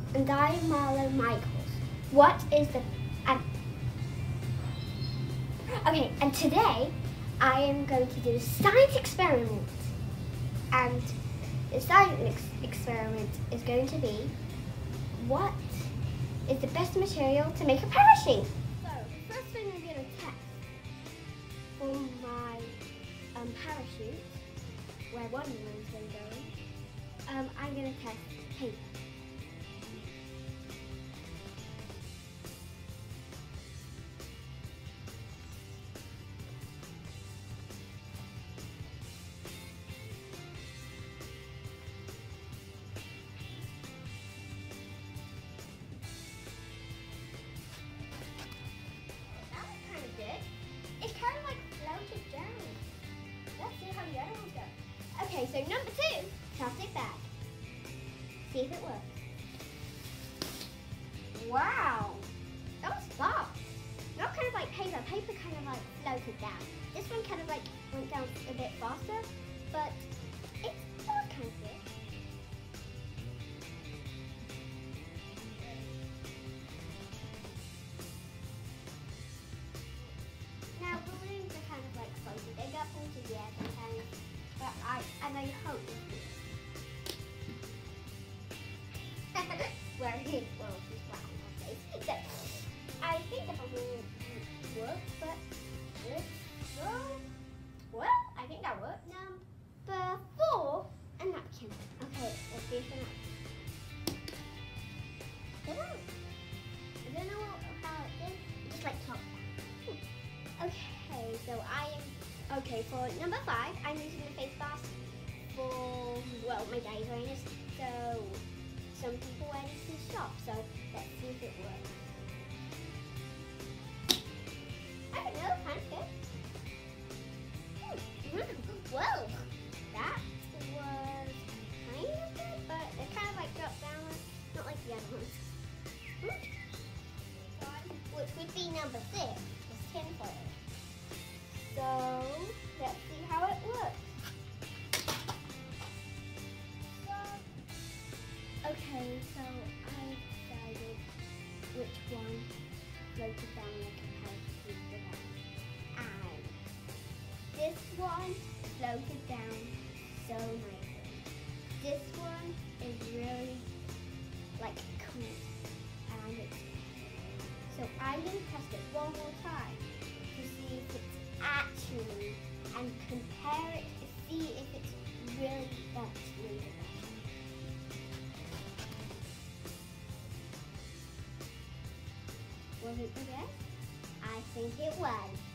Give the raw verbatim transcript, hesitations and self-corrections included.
And I am Marlowe Michaels. What is the... Um, okay, and today I am going to do a science experiment. And the science ex experiment is going to be, what is the best material to make a parachute? So, the first thing I'm going to test for my um, parachute, where one of them is going to go in, um, I'm going to test paper. Okay, so number two, plastic bag. See if it works. Wow, that was fast. Not kind of like paper. Paper kind of like floated down. This one kind of like went down a bit faster, but it was kind of good. Now balloons are kind of like floated. They got pulled to the air sometimes. But I, and I hope it's good. Where he, well, he's black on my face. So, I think the balloon worked, but it, so, well, I think that worked. Number four, a napkin. Okay, let's see if a napkin. I don't know. I don't know how it did. It just like top down. Okay, so I am. Okay, for number five, I'm using the face mask for, well, my daddy's wearing this, so some people wear this in the shop, so let's see if it works. I don't know, kind of good. Hmm. Well, that was kind of good, but it kind of like dropped down, not like the other ones. Hmm. Which would be number six, is tinfoil. So, let's see how it works. So, okay, so I decided which one floated down like a parachute without. And this one floated down so nicely. This one is really like cool. And it's, so I'm going to test it one more time to see if it's actually, and compare it to see if it's really that really the best. Was it the best? I think it was.